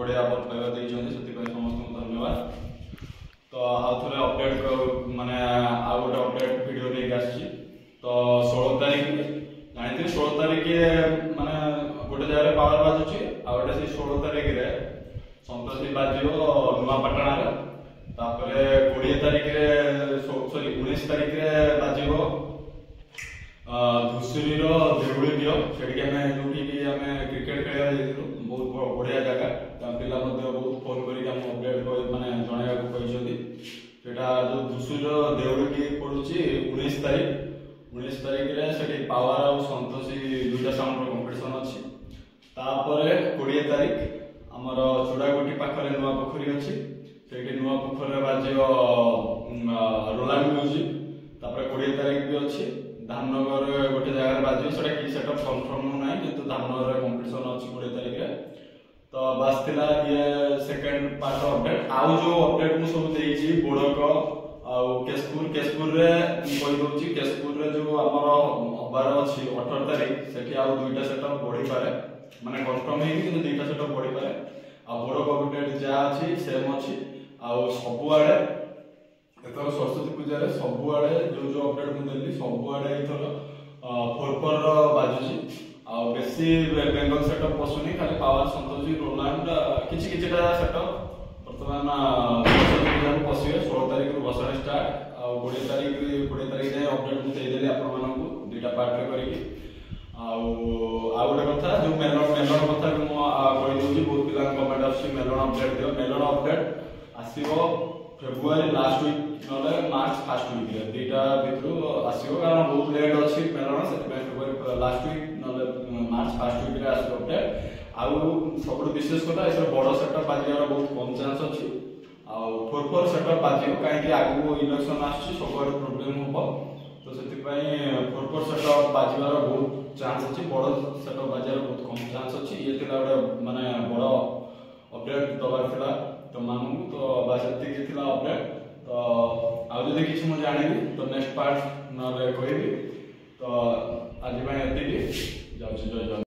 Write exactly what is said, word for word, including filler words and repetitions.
बढ़िया भल पाइबा देइछन्ती सेति समस्त धन्यवाद। तो आउ थे अपडेट माने आउ गोटे अपडेट वीडियो लेके आसी तो षोलह तारीख जानते षोलह तारीख माने गोटे जगह पावर बाजुची आ गोटे से षोलह तारीख रे संतोषी बाजियो नुआपाटना रे तापरे बीस तारीख रे सॉरी उन्नीस तारीख रे बाजियो धुसुरी रो देउली दियो सेठी हमें जोठी कि हमें क्रिकेट खेलवा जाइथिलु बहुत बढ़िया जगह ता पिला मध्ये बहुत फोन करी हम अपडेट माने जणाया को कहिसथि सेटा जो धुसुरी रो देउली की पडुची उन्नीस तारीख उन्नीस तारीख रे सेठी पावर और संतोषी दुटा साउंड रो कंपटीशन अछि तापरे बीस तारीख हमर चुडागोटी पाखरे नुआ पोखरी अछि सेठी नुआ पोखरे बाजियो रोलांड म्यूजिक तापरे बीस तारीख भी अछि धामनगर गोटे जगह बाजियो सेटा की सेटअप कंफर्म नै किंतु धामनगर कंपटीशन अछि बीस तारीख रे तो बस थिला ये सेकंड पार्ट अपडेट आउ जो अपडेट मु सब देइछि बोडक आउ केसपुर केसपुर रे कहि दोछि केसपुर रे जो हमर हबार अछि अठारह तारीख सेठी आउ दुईटा सेटअप बढ़ी पारे माने कंफर्म हे कि दुईटा सेटअप बढ़ी पारे आ बोडक अपडेट जा अछि सेम अछि आउ सब आडे एथर सरस्वती पूजा रे सब आडे जो जो अपडेट मु देली सब आडे एथर फोर फोर बाजुची आ बेसी बेंगल सेटअप पसुनी खाली पावर संतोषी रोलांड किछि किछिटा सेटअप वर्तमान सरस्वती पूजा को पसिए सोलह तारीख को बसण स्टार्ट आ बीस तारीख बीस तारीख रे अपडेट मु देई देली आपन मानकु दुईटा पार्ट रे करिकि आ आ गोटे कथा जो मेलन मेलन कथा को मु कहि दोछि बहुत पिला कमेंट आसी मेलन अपडेट दियो मेलन अपडेट आसीबो फेब्रुआरी लास्ट वीक नले मार्च फर्स्ट वीक रे दुईटा भितरु आसीबो कारण बहुत लेट अछि मेलन सेति फेब्रुआरी लास्ट वीक नले मार्च फर्स्ट वीक रे आसीबो अपडेट आउ सबरो विशेष कथा एसर बड़ सेटअप बाजियार बहुत कम चांस अछि आ फोर फोर सेटअप बाजियो काहे कि आगु इलेक्शन आछि सबरो प्रॉब्लम होबो तो सेति पई फोर फोर सेटअप बाजियार बहुत चांस अछि बड़ सेटअप बाजियार बहुत कम चांस अछि ये थिला गोटे माने बड़ अपडेट दबार थिला तो मानू तो बस एति थिला अपडेट तो आ जदि किछ मु जानिबी तो नेक्स्ट पार्ट नले कहबी तो आज पई एति जाउछि जय जय।